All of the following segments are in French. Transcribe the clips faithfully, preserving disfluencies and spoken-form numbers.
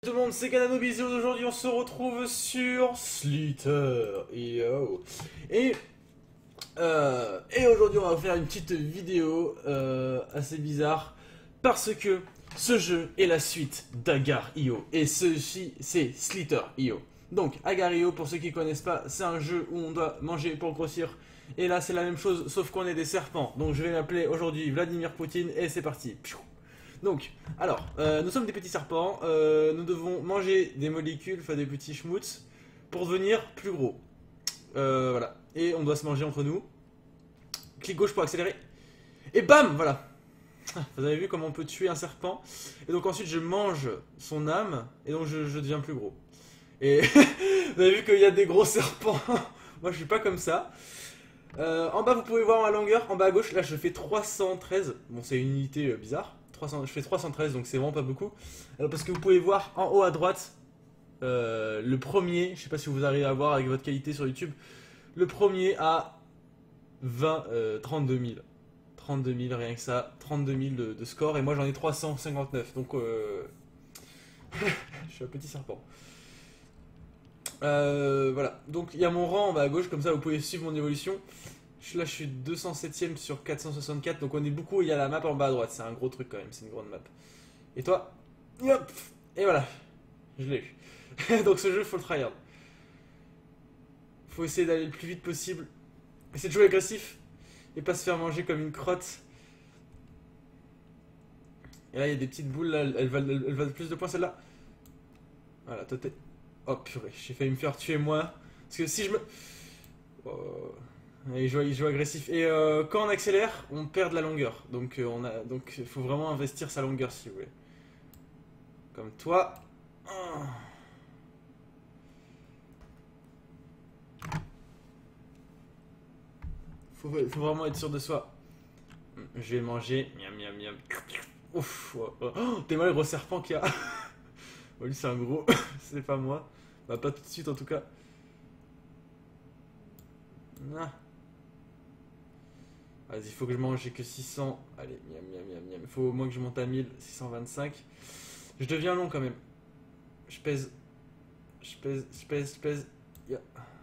Tout le monde, c'est Kananobiz et aujourd'hui on se retrouve sur Slither. Yo. Et, euh, et aujourd'hui on va faire une petite vidéo euh, assez bizarre parce que ce jeu est la suite d'Agar point i o et ceci c'est Slither point i o. Donc Agar point i o, pour ceux qui ne connaissent pas, c'est un jeu où on doit manger pour grossir. Et là c'est la même chose sauf qu'on est des serpents. Donc je vais m'appeler aujourd'hui Vladimir Poutine et c'est parti. Donc, alors, euh, nous sommes des petits serpents, euh, nous devons manger des molécules, enfin des petits schmutz, pour devenir plus gros. Euh, voilà. Et on doit se manger entre nous. Clic gauche pour accélérer. Et bam, voilà. Vous avez vu comment on peut tuer un serpent. Et donc ensuite je mange son âme, et donc je, je deviens plus gros. Et vous avez vu qu'il y a des gros serpents. Moi je suis pas comme ça. Euh, en bas vous pouvez voir ma longueur, en bas à gauche, là je fais trois cent treize. Bon c'est une unité euh, bizarre. trois cents, je fais trois cent treize donc c'est vraiment pas beaucoup. Alors, parce que vous pouvez voir en haut à droite euh, le premier, je sais pas si vous arrivez à voir avec votre qualité sur YouTube, le premier à vingt, euh, trente-deux mille. trente-deux mille rien que ça, trente-deux mille de, de score et moi j'en ai trois cent cinquante-neuf donc euh... je suis un petit serpent. Euh, voilà, donc il y a mon rang en bas à gauche, comme ça vous pouvez suivre mon évolution. Là je suis deux cent septième sur quatre cent soixante-quatre, donc on est beaucoup, il y a la map en bas à droite, c'est un gros truc quand même, c'est une grande map. Et toi, hop, et voilà, je l'ai eu. Donc ce jeu faut le tryhard. Faut essayer d'aller le plus vite possible, essayer de jouer agressif, et pas se faire manger comme une crotte. Et là il y a des petites boules, là, elles valent, elles valent plus de points celle-là. Voilà, toi t'es... Oh purée, j'ai failli me faire tuer moi, parce que si je me... Oh... Il joue, il joue agressif. Et euh, quand on accélère, on perd de la longueur. Donc euh, on a, donc il faut vraiment investir sa longueur si vous voulez. Comme toi. Faut, faut vraiment être sûr de soi. Je vais manger. Miam miam miam. Ouf. Oh, oh. Oh, t'es mal le gros serpent qu'il y a. Oh, lui c'est un gros. C'est pas moi. Bah pas tout de suite en tout cas. Ah. Vas-y, il faut que je mange, j'ai que six cents. Allez, miam miam miam miam. Il faut au moins que je monte à mille six cent vingt-cinq. Je deviens long quand même. Je pèse. Je pèse, je pèse, je pèse. Yeah.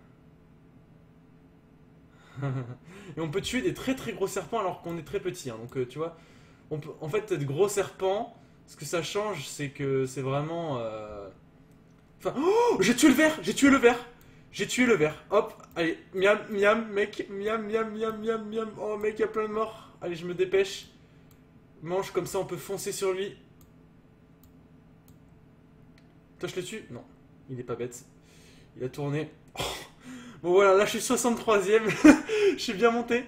Et on peut tuer des très très gros serpents alors qu'on est très petit. Hein. Donc euh, tu vois, on peut, en fait, être gros serpent, ce que ça change, c'est que c'est vraiment. Euh... Enfin, oh, j'ai tué le ver, j'ai tué le ver. J'ai tué le ver. Hop, allez, miam, miam, mec, miam, miam, miam, miam, miam. Oh, mec, il y a plein de morts. Allez, je me dépêche. Mange, comme ça, on peut foncer sur lui. Toi, je le tue? Non, il est pas bête. Il a tourné. Oh. Bon, voilà, là, je suis soixante-troisième. Je suis bien monté.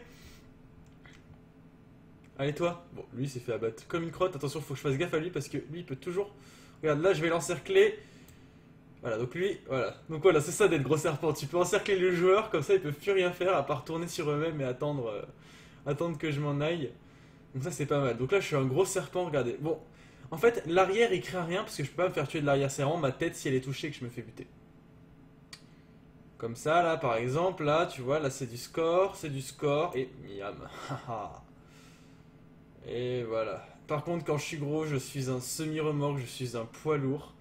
Allez, toi. Bon, lui, il s'est fait abattre comme une crotte. Attention, faut que je fasse gaffe à lui parce que lui, il peut toujours... Regarde, là, je vais l'encercler. Voilà, donc lui, voilà. Donc voilà, c'est ça d'être gros serpent. Tu peux encercler le joueur, comme ça ils peuvent plus rien faire à part tourner sur eux-mêmes et attendre, euh, attendre que je m'en aille. Donc ça c'est pas mal. Donc là je suis un gros serpent, regardez. Bon, en fait l'arrière il craint rien parce que je peux pas me faire tuer de l'arrière. C'est vraiment ma tête si elle est touchée que je me fais buter. Comme ça là par exemple, là tu vois, là c'est du score, c'est du score et miam. Et voilà. Par contre quand je suis gros, je suis un semi-remorque, je suis un poids lourd.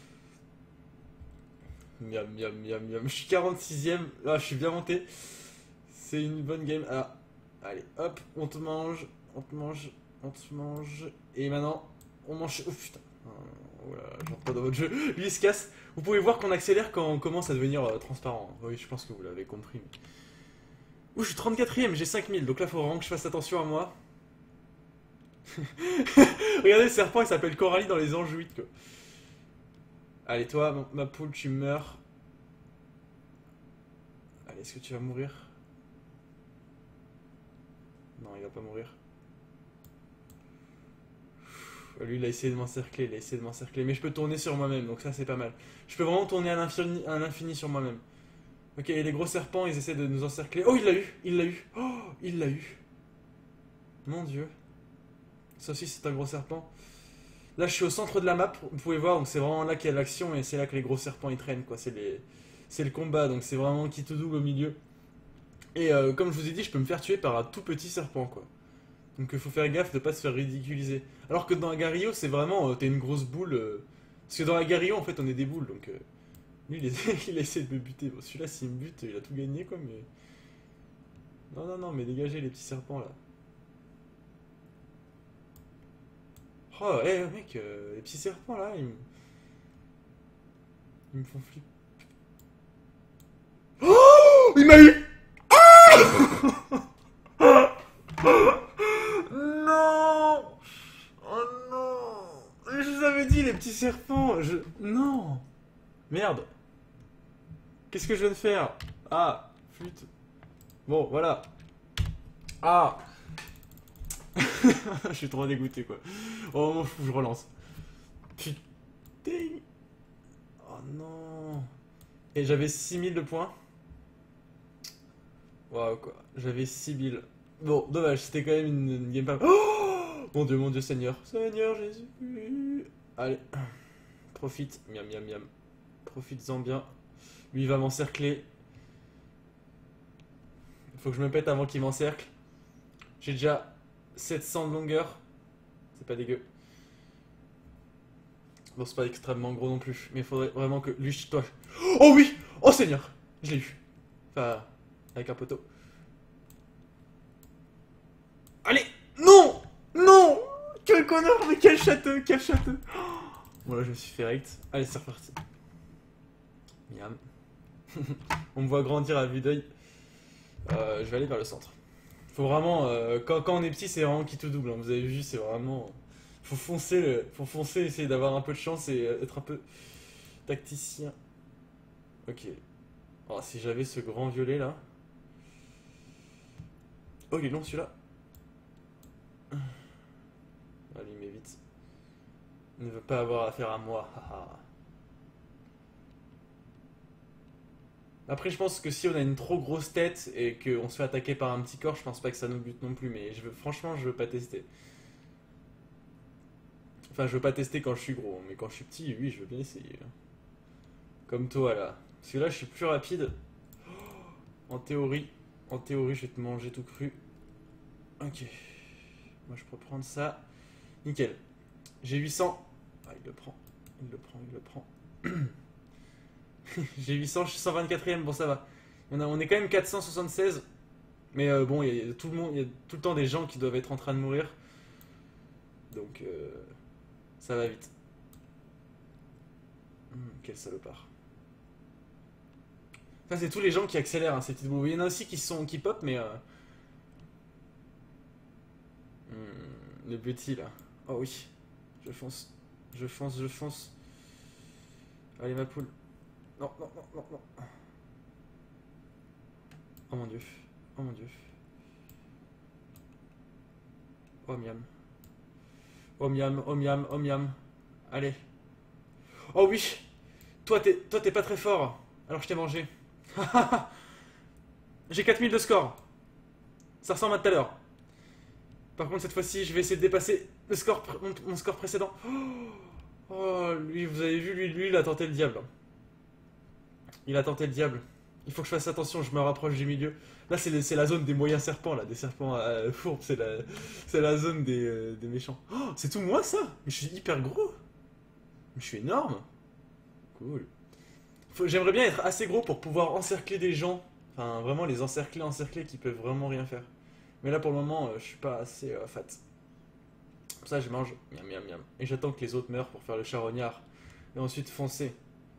Miam miam miam miam. Je suis quarante-sixième. Là, je suis bien monté. C'est une bonne game. Ah, allez, hop, on te mange. On te mange. On te mange. Et maintenant, on mange. Oh putain. Oh là, je rentre pas dans votre jeu. Lui, il se casse. Vous pouvez voir qu'on accélère quand on commence à devenir euh, transparent. Oui, je pense que vous l'avez compris. Mais... Ouh, je suis trente-quatrième. J'ai cinq mille. Donc là, il faut vraiment que je fasse attention à moi. Regardez, le serpent, il s'appelle Coralie dans les Anjouites, quoi. Allez, toi, ma poule, tu meurs. Allez, est-ce que tu vas mourir? Non, il va pas mourir. Lui, il a essayé de m'encercler, il a essayé de m'encercler. Mais je peux tourner sur moi-même, donc ça, c'est pas mal. Je peux vraiment tourner à l'infini, à l'infini sur moi-même. Ok, et les gros serpents, ils essaient de nous encercler. Oh, il l'a eu, il l'a eu. Oh, il l'a eu. Mon Dieu. Ça aussi, c'est un gros serpent. Là, je suis au centre de la map, vous pouvez voir, donc c'est vraiment là qu'il y a l'action et c'est là que les gros serpents ils traînent, quoi. C'est les... c'est le combat, donc c'est vraiment qui tout double au milieu. Et euh, comme je vous ai dit, je peux me faire tuer par un tout petit serpent, quoi. Donc il faut faire gaffe de pas se faire ridiculiser. Alors que dans Agar point i o, c'est vraiment, euh, t'es une grosse boule, euh, Parce que dans la Garillon, en fait, on est des boules, donc... Euh, lui, il, essaie, il essaie de me buter. Bon, celui-là, s'il me bute, il a tout gagné, quoi, mais... Non, non, non, mais dégagez les petits serpents, là. Oh, hé, hey, mec, euh, les petits serpents, là, ils me... Ils me font flipper. Oh, il m'a eu. Non. Oh non. Je vous avais dit, les petits serpents, je... Non. Merde. Qu'est-ce que je viens de faire? Ah, flûte. Bon, voilà. Ah. Je suis trop dégoûté, quoi. Oh, m'en fous, je relance. Putain. Oh non. Et j'avais six mille de points. Waouh, quoi. J'avais six mille. Bon, dommage, c'était quand même une, une game pas... Oh mon dieu, mon dieu, Seigneur. Seigneur Jésus. Allez. Profite. Miam, miam, miam. Profites-en bien. Lui, il va m'encercler. Faut que je me pète avant qu'il m'encercle. J'ai déjà sept cents de longueur. C'est pas dégueu. Bon, c'est pas extrêmement gros non plus. Mais il faudrait vraiment que lui, toi... Oh oui. Oh Seigneur. Je l'ai eu. Enfin, avec un poteau. Allez. Non. Non. Quel connard. Mais quel château. Quel château. Bon là, je me suis fait rect. Allez, c'est reparti. Miam. On me voit grandir à vue d'œil. Euh, je vais aller vers le centre. Faut vraiment... Euh, quand, quand on est petit, c'est vraiment qui tout double. Hein. Vous avez vu, c'est vraiment... Faut foncer, le, faut foncer, essayer d'avoir un peu de chance et être un peu tacticien. Ok. Oh, si j'avais ce grand violet là. Oh, il est long celui-là. Allez, mais vite. Il ne veut pas avoir affaire à moi. Après, je pense que si on a une trop grosse tête et qu'on se fait attaquer par un petit corps, je pense pas que ça nous bute non plus. Mais je veux, franchement, je veux pas tester. Enfin, je veux pas tester quand je suis gros, mais quand je suis petit, oui, je veux bien essayer. Comme toi, là. Parce que là, je suis plus rapide. En théorie, en théorie, je vais te manger tout cru. Ok. Moi, je peux prendre ça. Nickel. J'ai huit cents. Ah, il le prend. Il le prend, il le prend. J'ai huit cents, je suis cent vingt-quatrième, bon, ça va. On, a, on est quand même quatre cent soixante-seize. Mais euh, bon, il y a tout le monde, il y a tout le temps des gens qui doivent être en train de mourir. Donc... Euh... Ça va vite. Mmh, quel salopard. Ça, c'est tous les gens qui accélèrent, hein, ces petites boules. Il y en a aussi qui sont qui pop, mais... Euh... Mmh, le petit, là. Oh oui. Je fonce. Je fonce, je fonce. Allez, ma poule. Non, non, non, non, non. Oh mon dieu. Oh mon dieu. Oh miam. Oh miam, oh miam, oh miam. Allez. Oh oui. Toi, t'es toi, t'es pas très fort. Alors je t'ai mangé. J'ai quatre mille de score. Ça ressemble à tout à l'heure. Par contre, cette fois-ci, je vais essayer de dépasser le score, mon, mon score précédent. Oh, lui, vous avez vu, lui, lui, il a tenté le diable. Il a tenté le diable. Il faut que je fasse attention, je me rapproche du milieu. Là, c'est la zone des moyens serpents, là, des serpents euh, fourbes, c'est la, la zone des, euh, des méchants. Oh, c'est tout moi, ça? Mais je suis hyper gros. Mais je suis énorme. Cool. J'aimerais bien être assez gros pour pouvoir encercler des gens. Enfin, vraiment les encercler, encercler, qui peuvent vraiment rien faire. Mais là, pour le moment, euh, je suis pas assez euh, fat. Pour ça, je mange, miam, miam, miam. Et j'attends que les autres meurent pour faire le charognard. Et ensuite, foncer.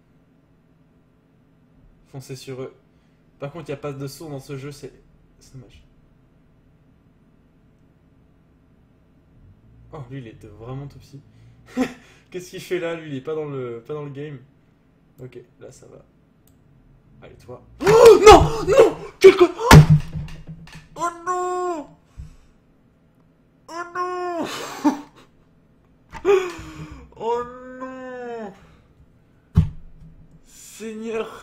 Foncer sur eux. Par contre, il n'y a pas de saut dans ce jeu, c'est dommage. Oh, lui, il était vraiment tout petit. Qu'est-ce qu'il fait là, lui? Il est pas dans le, pas dans le game. Ok, là, ça va. Allez, toi. Oh non, non, quel con... Oh non. Oh non. Oh non. Seigneur.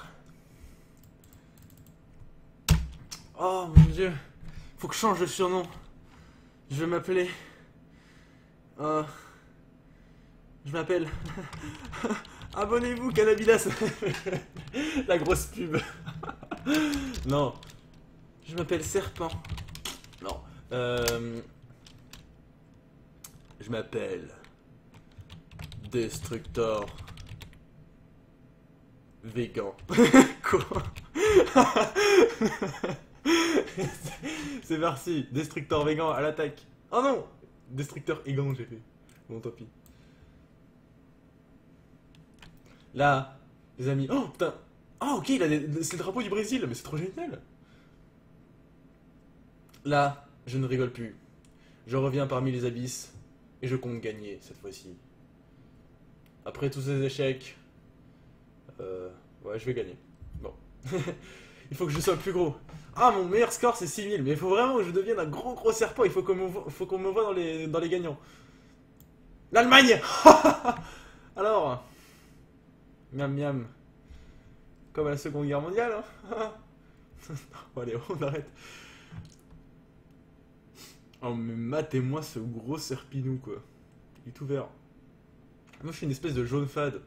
Oh mon dieu. Faut que je change de surnom. Je vais m'appeler... Euh... Je m'appelle... Abonnez-vous, Cannabilas. La grosse pub. Non. Je m'appelle Serpent. Non. Euh... Je m'appelle... Destructor. Végan. Quoi? C'est parti. Destructeur végan à l'attaque. Oh non! Destructeur égan, j'ai fait. Bon, tant pis. Là, les amis. Oh putain! Ah, ok, il a des... c'est le drapeau du Brésil, mais c'est trop génial! Là, je ne rigole plus. Je reviens parmi les abysses et je compte gagner cette fois-ci. Après tous ces échecs, euh, ouais, je vais gagner. Bon. Il faut que je sois le plus gros. Ah, mon meilleur score c'est six mille, mais il faut vraiment que je devienne un gros gros serpent. Il faut qu'on me, vo... faut qu'on me voit dans les, dans les gagnants. L'Allemagne. Alors, miam miam. Comme à la Seconde Guerre mondiale. Hein. Bon, allez, on arrête. Oh, mais matez-moi ce gros serpinou, quoi. Il est tout vert. Moi, je suis une espèce de jaune fade.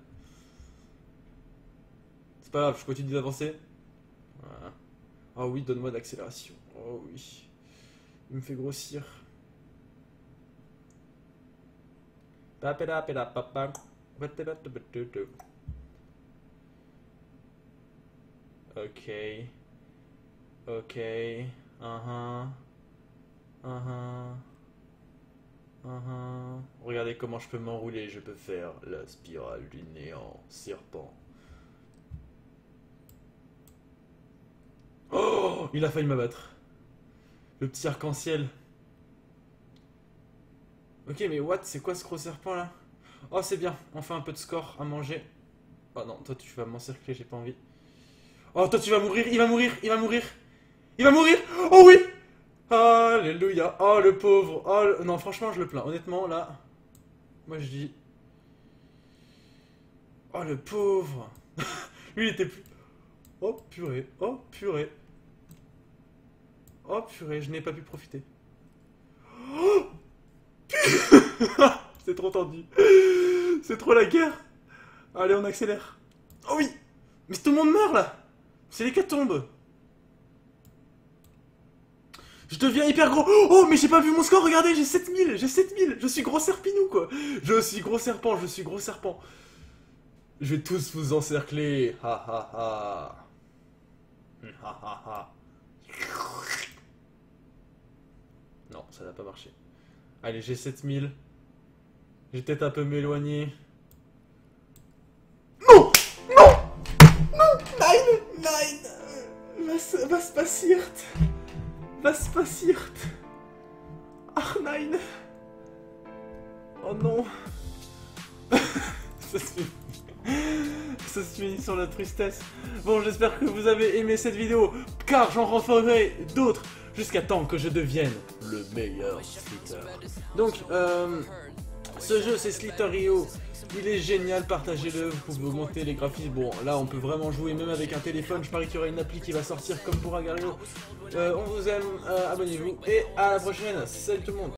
C'est pas grave, je continue d'avancer. Voilà. Oh oui, donne-moi de l'accélération. Oh oui. Il me fait grossir. Ok. Ok. Uh-huh. Uh-huh. Uh-huh. Regardez comment je peux m'enrouler. Je peux faire la spirale du néant serpent. Oh, il a failli m'abattre. Le petit arc-en-ciel. Ok, mais what? C'est quoi ce gros serpent là? Oh, c'est bien. On fait un peu de score à manger. Oh non, toi tu vas m'encercler, j'ai pas envie. Oh, toi tu vas mourir, il va mourir, il va mourir. Il va mourir. Oh oui. Alléluia. Oh le pauvre. Oh le... Non, franchement, je le plains. Honnêtement, là. Moi je dis. Oh le pauvre. Lui il était plus. Oh purée. Oh purée. Oh purée, je n'ai pas pu profiter. Oh c'est trop tendu. C'est trop la guerre. Allez, on accélère. Oh oui. Mais tout le monde meurt là. C'est l'hécatombe. Je deviens hyper gros. Oh, mais j'ai pas vu mon score, regardez, j'ai sept mille. J'ai sept mille. Je suis gros serpinou, quoi. Je suis gros serpent, je suis gros serpent. Je vais tous vous encercler. Ha ha ha. Ha ha ha. Non, ça n'a pas marché. Allez, j'ai sept mille. J'ai peut-être un peu m'éloigner. Non. Non. Non. Nein. Nein. Was, was passiert? Was passiert? Ach nein. Oh non. Ça se finit. Ça se finit sur la tristesse. Bon, j'espère que vous avez aimé cette vidéo, car j'en referai d'autres jusqu'à temps que je devienne le meilleur Slither. Donc, euh, ce jeu c'est Slither point i o. Il est génial, partagez-le, vous pouvez augmenter les graphismes. Bon, là on peut vraiment jouer même avec un téléphone. Je parie qu'il y aura une appli qui va sortir comme pour Agario. Euh, on vous aime, euh, abonnez-vous et à la prochaine. Salut tout le monde.